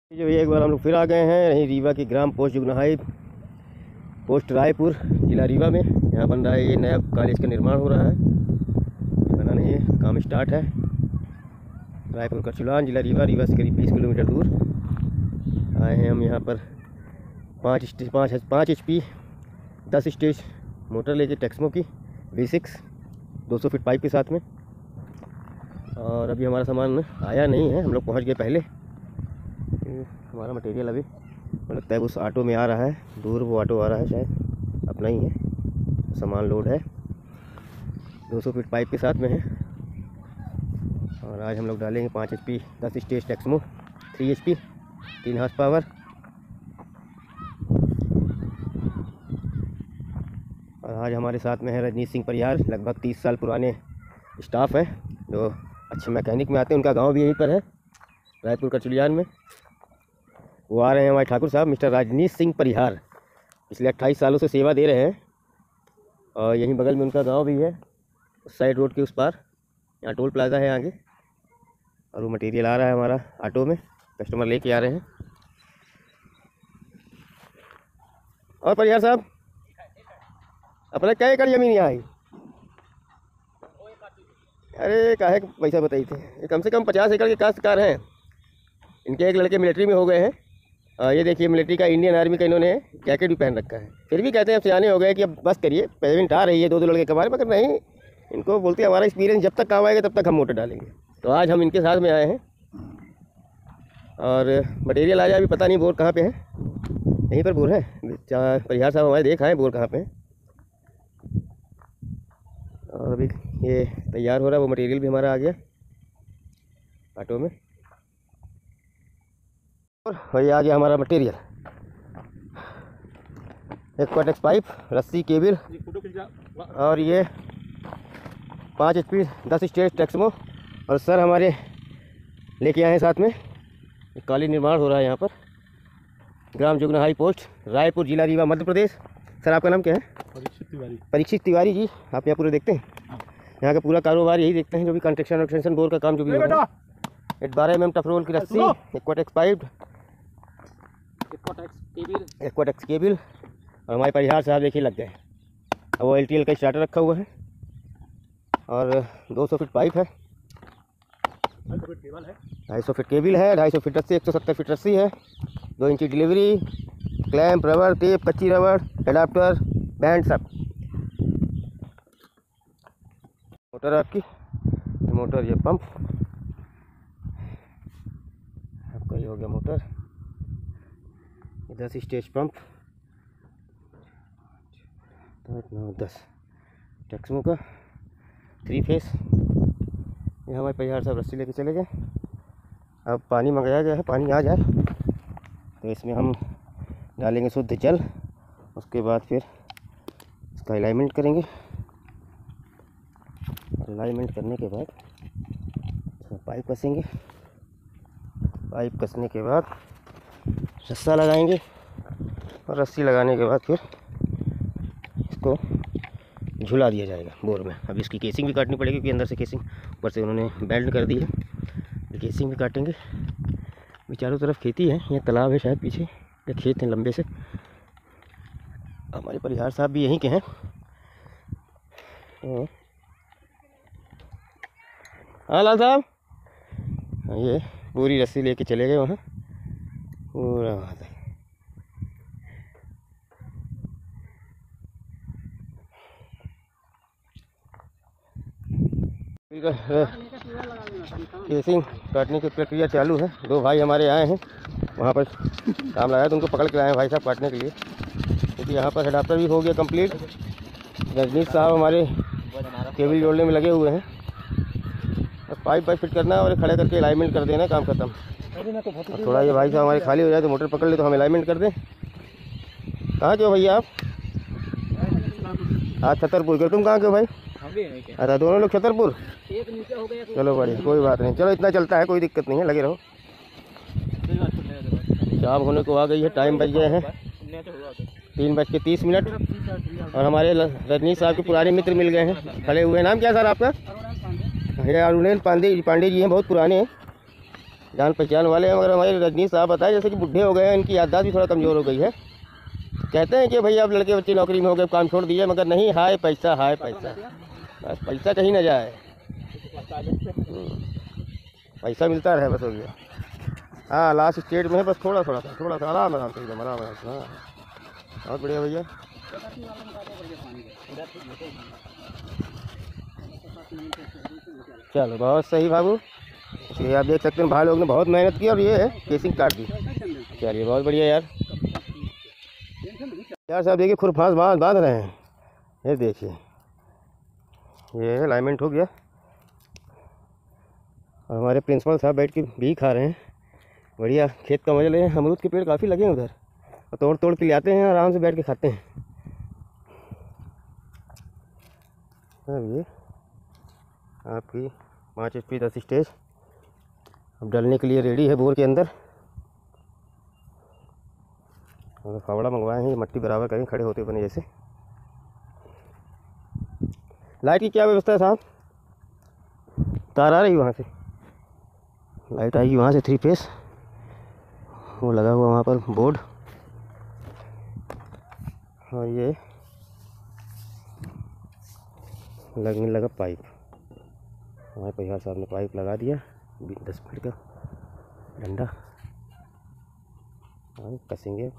जो एक बार हम लोग फिर आ गए हैं यहीं रीवा की ग्राम पोस्ट जुगनाहाई पोस्ट रायपुर जिला रीवा में। यहाँ बन रहा है ये नया कॉलेज का निर्माण हो रहा है, बना नहीं है, काम स्टार्ट है। रायपुर का चुलान जिला रीवा, रीवा से करीब 20 किलोमीटर दूर आए हैं हम। यहाँ पर 5 HP 10 स्टेज मोटर लेके टेक्समो की V6 200 फीट पाइप के साथ में। और अभी हमारा सामान आया नहीं है, हम लोग पहुँच गए पहले। हमारा मटेरियल अभी लगता है उस ऑटो में आ रहा है, दूर वो ऑटो आ रहा है, शायद अपना ही है। सामान लोड है, 200 फीट पाइप के साथ में है। और आज हम लोग डालेंगे 5 HP 10 stage Texmo 3 HP 3 horse power. और आज हमारे साथ में है रजनीश सिंह परिहार, लगभग 30 साल पुराने स्टाफ है जो अच्छे मैकेनिक में आते हैं। उनका गांव भी यहीं पर है, रायपुर का चुलियान में। वो आ रहे हैं हमारे ठाकुर साहब मिस्टर रजनीश सिंह परिहार, पिछले 28 सालों से सेवा दे रहे हैं। और यहीं बगल में उनका गांव भी है, उस साइड रोड के उस पार। यहाँ टोल प्लाजा है आगे। और वो मटेरियल आ रहा है हमारा ऑटो में, कस्टमर लेके आ रहे हैं। और परिहार साहब अपना क्या एकड़ ज़मीन यहाँ आई? अरे काहे पैसा बताई थे, ये कम से कम 50 एकड़ के काश्तकार हैं। इनके एक लड़के मिलिट्री में हो गए हैं। ये देखिए मिलिट्री का, इंडियन आर्मी का इन्होंने जैकेट भी पहन रखा है। फिर भी कहते हैं अब सियाने हो गए कि अब बस करिए, पेमेंट आ रही है 2 लड़के कमा रहे, मगर नहीं, इनको बोलते हैं हमारा एक्सपीरियंस जब तक काम आएगा तब तक हम मोटर डालेंगे। तो आज हम इनके साथ में आए हैं और मटेरियल आया। अभी पता नहीं बोर कहाँ पे है, यहीं पर बोर है। परिहार साहब हमारे देख आए बोर कहाँ पे है। और अभी ये तैयार हो रहा है, वो मटेरियल भी हमारा आ गया ऑटो में। और ये आ गया हमारा मटेरियल, एक क्वाटेक्स पाइप, रस्सी, केबल और ये 5 HP 10 स्टेज टेक्समो। और सर हमारे लेके आए हैं साथ में। कॉलेज निर्माण हो रहा है यहाँ पर, ग्राम जुगनाहाई पोस्ट रायपुर जिला रीवा मध्य प्रदेश। सर आपका नाम क्या है? परीक्षित तिवारी जी। आप यहाँ पूरे देखते हैं, यहाँ का पूरा कारोबार यही देखते हैं, जो भी कंस्ट्रक्शन एक्सटेंशन बोर का काम जो भी हो रहा है। 12 mm टफ रोल की रस्सी, एक क्वाटेक्स पाइप, एक क्वाटेक्स केबल। और हमारे परिहार साहब देखिए लग गए। वो LTL का स्टार्टर रखा हुआ है और 200 फीट पाइप है, 250 फीट केबल है, 250 फीट रस्सी, 170 फीट रस्सी है, 2 इंची डिलीवरी, क्लैंप, रबर, टेप, कच्ची रबर, एडाप्टर, बैंड सब। मोटर आपकी, मोटर ये पंप आपका, ये हो गया मोटर, 10 स्टेज पंप, 10 टेक्समो का 3 फेस। ये हमारे परिहार साहब रस्सी लेके चले गए। अब पानी मंगाया गया है, पानी आ जाए तो इसमें हम डालेंगे शुद्ध जल। उसके बाद फिर इसका अलाइनमेंट करेंगे। अलाइनमेंट करने के बाद इसमें पाइप कसेंगे। पाइप कसने के बाद रस्सा लगाएंगे और रस्सी लगाने के बाद फिर इसको झुला दिया जाएगा बोर में। अब इसकी केसिंग भी काटनी पड़ेगी क्योंकि अंदर से केसिंग, ऊपर से उन्होंने बेल्ट कर दी है। केसिंग भी काटेंगे। चारों तरफ खेती है, ये तालाब है शायद पीछे, या खेत हैं लंबे से। हमारे परिहार साहब भी यहीं के हैं। हाँ लाल साहब, ये पूरी रस्सी लेके चले गए वहाँ, पूरा वहाँ तक। केसिंग काटने की प्रक्रिया चालू है। 2 भाई हमारे आए हैं, वहाँ पर काम लगाया तो उनको पकड़ के आए हैं भाई साहब काटने के लिए, क्योंकि यहाँ पर एडाप्टर भी हो गया कंप्लीट। रजनीश साहब हमारे केबल जोड़ने में लगे हुए हैं। पाइप फिट करना और खड़े करके अलाइनमेंट कर देना, काम खत्म। थोड़ा ये भाई साहब हमारे खाली हो जाए तो मोटर पकड़ ले तो हम अलाइनमेंट कर दें। कहाँ के हो भैया आप? हाँ छतरपुर के। तुम कहाँ के हो भाई? अच्छा दोनों लोग छतरपुर। चलो बढ़िया, कोई बात नहीं, चलो इतना चलता है, कोई दिक्कत नहीं है, लगे रहो। शाम होने को आ गई है, टाइम बज गए हैं 3:30। और हमारे रजनीश साहब के पुराने मित्र मिल गए हैं, खड़े हुए हैं। नाम क्या सर आपका? अरुणेल पांडे जी हैं, बहुत पुराने हैं। जान पहचान वाले हैं, मगर हमारे रजनीश साहब बताए जैसे कि बुढ़े हो गए हैं, इनकी याददाश्त भी थोड़ा कमज़ोर हो गई है। कहते हैं कि भैया अब लड़के बच्चे नौकरी में हो गए, काम छोड़ दिए, मगर नहीं, हाय पैसा, बस पैसा कहीं ना जाए, पैसा मिलता रहे बस, हो गया। हाँ लास्ट स्टेज में है, बस थोड़ा सा आराम आराम से एकदम आराम आराम से। हाँ बहुत बढ़िया भैया। चलो बहुत सही बाबू। ये आप देख सकते हैं भाई लोग ने बहुत मेहनत की और ये है केसिंग काट दी। चलिए बहुत बढ़िया यार। यार साहब देखिए खुरफास बांध रहे हैं, ये देखिए, ये अलाइनमेंट हो गया और हमारे प्रिंसिपल साहब बैठ के भी खा रहे हैं, बढ़िया खेत का मजा ले रहे हैं। अमरूद के पेड़ काफ़ी लगे हैं उधर, और तोड़ के ले आते हैं, आराम से बैठ के खाते हैं। अब ये आपकी 5 HP 10 स्टेज अब डलने के लिए रेडी है बोर के अंदर। और फावड़ा मंगवाए हैं, ये मट्टी बराबर करें खड़े होते बने जैसे। लाइट की क्या व्यवस्था है साहब? तार आ रही वहाँ से, लाइट आएगी वहाँ से 3 फेस, वो लगा हुआ वहाँ पर बोर्ड। और ये लगने लगा पाइप, हमारे परिहार साहब ने पाइप लगा दिया 10 फीट का डंडा, कसेंगे।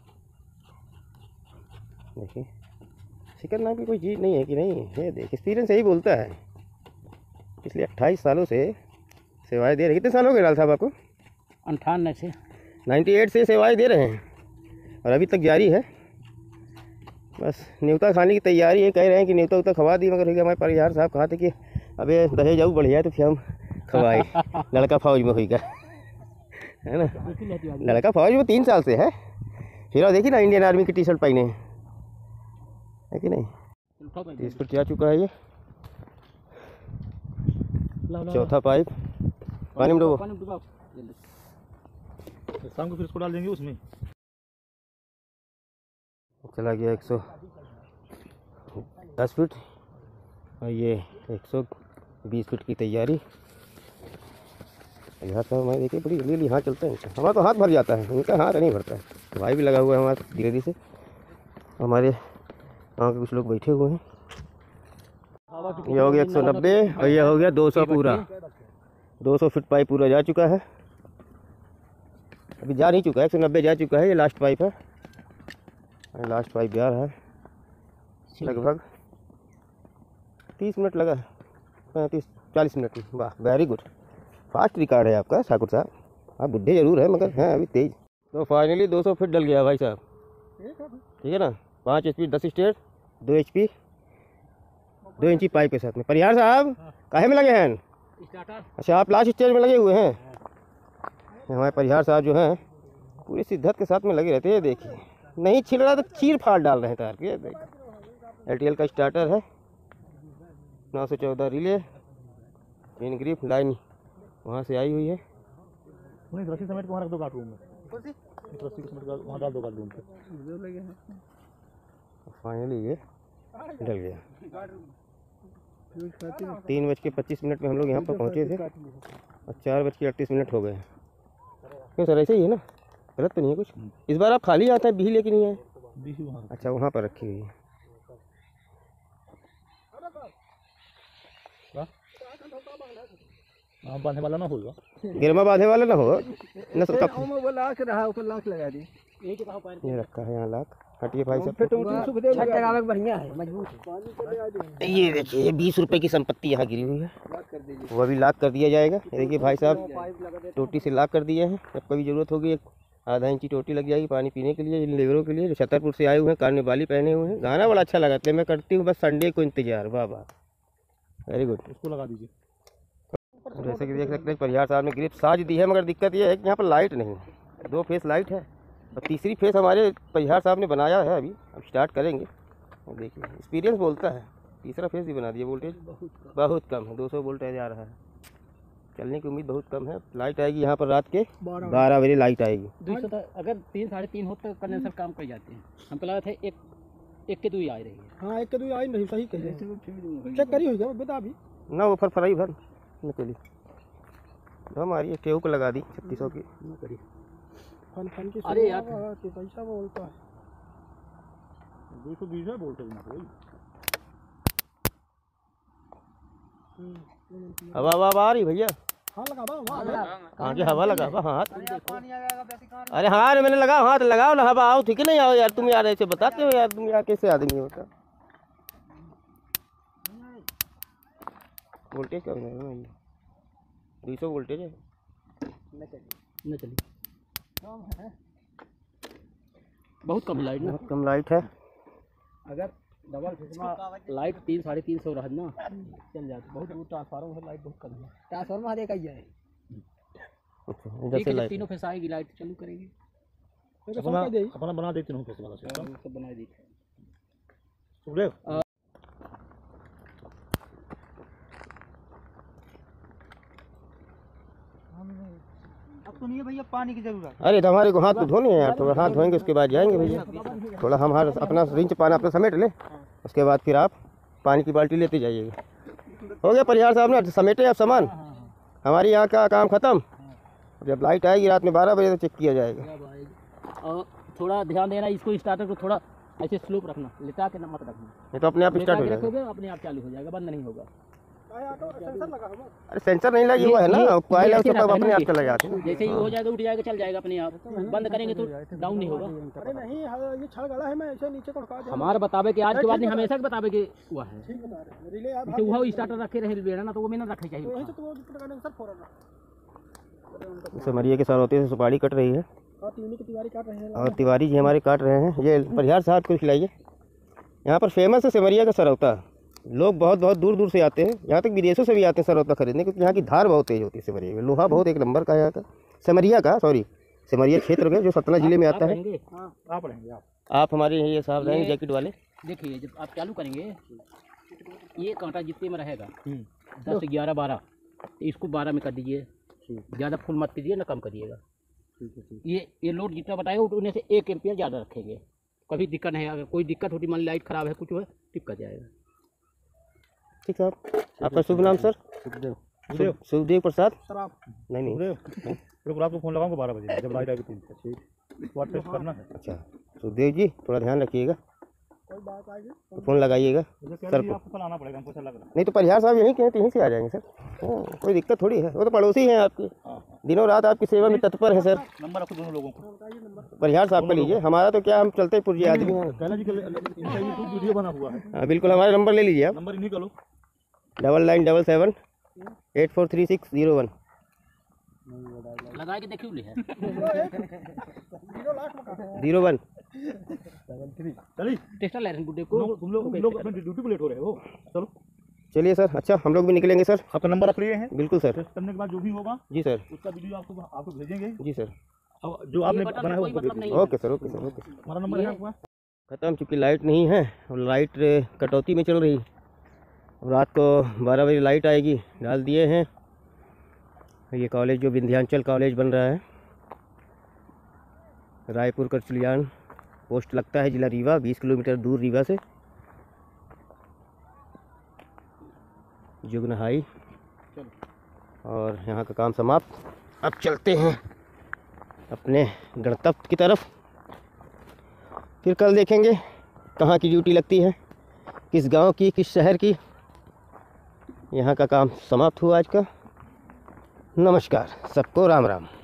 देखिए सिकरना भी कोई चीज़ नहीं है कि नहीं है, देख एक्सपीरियंस यही बोलता है, इसलिए 28 सालों से सेवाएं दे रहे। कितने साल हो गए लाल साहब आपको? 98 से सेवाएं दे रहे हैं और अभी तक जारी है। बस न्योता खाने की तैयारी है, कह रहे हैं कि न्योता उता खवा दी, मगर हमारे परिहार साहब कहा थे कि अबे दहेज आऊ बढ़िया तो फिर हम खवाए। लड़का फौज में होगा, है ना, लड़का फौज में 3 साल से है। फिर और देखिए ना इंडियन आर्मी की टी-शर्ट पहने है कि नहीं। 30 फुट जा चुका है ये, चौथा पाइप पानी में डूबो, शाम को फिर इसको डाल देंगे उसमें। चला गया 110 फीट और ये 120 फीट की तैयारी। यहाँ तो मैं देखिए बड़ी जल्दी यहाँ चलते हैं, हमारा तो हाथ भर जाता है, उनका हाथ नहीं भरता है। भाई भी लगा हुआ है हमारा धीरे धीरे से, हमारे गाँव के कुछ लोग बैठे हुए हैं। ये हो गया 190 और ये हो गया 200 पूरा, 200 फीट पाइप पूरा जा चुका है। अभी जा नहीं चुका है, 190 जा चुका है, ये लास्ट पाइप है, लास्ट पाइप जा रहा है। लगभग 30 मिनट लगा है, 35-40 मिनट में। वाह वेरी गुड, फास्ट रिकॉर्ड है आपका ठाकुर साहब। आप बुढ़े जरूर है मगर हैं अभी तेज। तो फाइनली 200 फीट डल गया भाई साहब, ठीक है ना। 5 HP 10 स्टेज 2 HP 2 इंची पाइप के साथ में। परिहार साहब काहे में लगे हैं? अच्छा आप लास्ट स्टेज में लगे हुए हैं। हमारे परिहार साहब जो हैं पूरी शिद्दत के साथ में लगे रहते हैं। देखिए नहीं छिल रहा तो चीर फाड़ डाल रहे हैं तार के। LTL का स्टार्टर है, 914 रिले, पिन ग्रिप लाइन वहाँ से आई हुई है। रस्सी समेट के वहाँ रख दो गार्ड रूम में, रस्सी समेट के वहाँ डाल दो गार्ड रूम पे। फाइनली ये डल गया। 3:25 में हम लोग यहाँ पर पहुँचे थे और 4:38 हो गए। क्यों सर ऐसे ही है ना, गलत तो नहीं है कुछ? इस बार आप खाली आता है बिही लेके नहीं आए? अच्छा वहाँ पर रखी हुई है। बांधने वाला ना होगा, गिरमा बांधने वाला ना होगा न सब। ये रखा है यहाँ लाख। हटिए भाई साहब, बढ़िया है मजबूत। ये देखिए 20 रुपए की संपत्ति यहाँ गिरी हुई है, वो अभी लाख कर दिया जाएगा। ये देखिए भाई साहब टोटी से लाख कर दिए हैं। जब कभी ज़रूरत होगी एक आधा इंची टोटी लग जाएगी पानी पीने के लिए इन लेबरों के लिए जो छतरपुर से आए हुए हैं, कान में बाली पहने हुए हैं। गाना बड़ा अच्छा लगाते हैं, मैं करती हूँ बस संडे को इंतजार। वाह वाह वेरी गुड। इसको लगा दीजिए। जैसे कि देख सकते हैं परिहार साहब ने ग्रिप साज दी है, मगर दिक्कत ये है कि यहाँ पर लाइट नहीं है। 2 फेस लाइट है और तीसरी फेस हमारे परिहार साहब ने बनाया है, अभी अब स्टार्ट करेंगे। और देखिए एक्सपीरियंस बोलता है, तीसरा फेस भी बना दिया। वोल्टेज बहुत कम है, 200 वोल्टेज आ रहा है, चलने की उम्मीद बहुत कम है। लाइट आएगी यहाँ पर रात के 12 बजे लाइट आएगी। अगर 3-3.5 हो तो कंडेंसर काम कर जाते हैं। हमको लगा था एक के 2 आ रही है। हाँ 1 के 2 आई नहीं, सही कहे चेक करी होगा बता भी ना वो फरफराई भर निकली। हमारी एक टेऊ को लगा दी 3600 की। फन की अरे यार। तो पैसा बोलता है 220 है बोलते ना कोई। हवा हवा आ रही भैया। हाँ लगा आगे हवा लगा हाथ। अरे हाँ रे मैंने लगा हाथ लगाओ ना, हवा आओ ठीक है नहीं आओ यार, तुम यार ऐसे बताते हो यार, तुम यार कैसे आदमी होता। वोल्टेज क्या है 200 वोल्टेज है। न चली बहुत कम लाइट ना, बहुत कम लाइट है। अगर डबल लाइट 3 साढ़े 300 रहा ना चल जाती। बहुत दूर ट्रांसफार्मर है, लाइट बहुत कम है। ट्रांसफार्मर हर एक आई है। ठीक है, तीनों फेस आएगी लाइट चालू करेंगे। अपना बना देती हूँ फेस वाला सिस्टम, सब बना दी। अब तो नहीं है भैया पानी की जरूरत। अरे तो हमारे को हाथ तो धोने हैं यार, थोड़ा हाथ धोएंगे उसके बाद जाएंगे भैया। थोड़ा हम हाथ अपना रिंच पाना अपना समेट लें, उसके बाद फिर आप पानी की बाल्टी लेते जाइएगा। हो गया परिहार साहब ने समेटे आप सामान। हमारी यहाँ का काम ख़त्म। जब लाइट आएगी रात में 12 बजे तो चेक किया जाएगा। और थोड़ा ध्यान देना, इसको स्टार्टर को थोड़ा ऐसे स्लोप रखना, लिटा के मत रखना। ये तो अपने आप स्टार्ट हो जाएगा। रखोगे अपने आप चालू हो जाएगा, बंद नहीं होगा। अरे सेंसर नहीं लगी हुआ है ना, कॉइल है उसके ऊपर अपने आप चला जाता है। जैसे ही हो जाएगा उठ जाएगा, चल जाएगा अपने आप। बंद करेंगे तो डाउन नहीं होगा। अरे नहीं ये छड़ गड़ा है, मैं ऐसे नीचे को उठा दिया। हमारा बतावे कि आज के बाद नहीं, हमेशा के बतावे कि हुआ है। ठीक बता रहे रिले आप तो वो स्टार्टर रखे रहे ना, तो वो में ना रखनी चाहिए। वहीं से तो वो कंडेंसर फोड़ रहा। सिमरिया के सरौते से सुपारी कट रही है और तीनी की तिवारी काट रहे हैं। और तिवारी जी हमारे काट रहे हैं। ये परिहार साहब को खिलाइए। यहाँ पर फेमस है सिमरिया का सरौता। लोग बहुत बहुत दूर दूर से आते हैं, यहाँ तक विदेशों से भी आते हैं सरौता खरीदने, क्योंकि यहाँ की धार बहुत तेज होती है सिमरिया में। लोहा बहुत एक नंबर का है यहाँ का, सिमरिया का, सॉरी सिमरिया क्षेत्र में जो सतना जिले में आता है। आप पढ़ेंगे आप हमारे ये साहब रहेंगे जैकेट वाले। देखिए जब आप चालू करेंगे, ये कांटा जितने में रहेगा 10 11 12, इसको 12 में कर दीजिए। ज़्यादा फुल मत कीजिए ना, कम करिएगा। ये लोड जितना बताएगा उन्हें से 1 एम्पियर ज़्यादा रखेंगे, कभी दिक्कत नहीं। अगर कोई दिक्कत होती, मान लाइट ख़राब है कुछ है, टिप कर जाएगा। ठीक साहब, आपका शुभ नाम सर? सुखदेव प्रसाद। सर आप नहीं रात को फोन लगाऊंगा 12 बजे जब लाइट आएगी 3 से व्हाट्सएप करना है। अच्छा सुखदेव जी थोड़ा ध्यान रखिएगा, कोई बात आएगी तो फ़ोन लगाइएगा सर को। आपको कल आना पड़ेगा, हमको अच्छा लग रहा है। नहीं तो परिहार साहब यहीं कहें तो यहीं से आ जाएंगे सर। कोई दिक्कत थोड़ी है, वो तो पड़ोसी हैं आपके, दिनों रात आपकी सेवा में तत्पर है सर। नंबर आपको दोनों लोगों को परिहार साहब का लीजिए, हमारा तो क्या हम चलते पुरजे आदमी हैं। कहना जी इनका यूट्यूब वीडियो बना हुआ है। हाँ बिल्कुल, हमारा नंबर ले लीजिए आप, नंबर इन्हीं का लो 9977 843601। लगा के देखिए ले है 01। चलिए टेस्टर ले रहे हैं बुड्ढे को। तुम लोग अपनी ड्यूटी पे लेट हो रहे हो। चलो चलिए सर, अच्छा हम लोग भी निकलेंगे सर। आपका नंबर रख लिए हैं, बिल्कुल सर। टेस्ट करने के बाद जो भी होगा जी सर, उसका वीडियो आपको भेजेंगे। जी सर। अब जो आपने बनाया है उसको भेजिए। Okay sir, okay sir, okay sir. हमारा नंबर है आपका। ख़त्म, चूँकि लाइट नहीं है और लाइट कटौती में चल रही। रात को 12 बजे लाइट आएगी, डाल दिए हैं। ये कॉलेज जो विंध्याचल कॉलेज बन रहा है, रायपुर करचलियान पोस्ट लगता है, जिला रीवा, 20 किलोमीटर दूर रीवा से। जुगनहाई और यहाँ का काम समाप्त। अब चलते हैं अपने गणतव्य की तरफ। फिर कल देखेंगे कहाँ की ड्यूटी लगती है, किस गांव की, किस शहर की। यहाँ का काम समाप्त हुआ आज का। नमस्कार, सबको राम राम।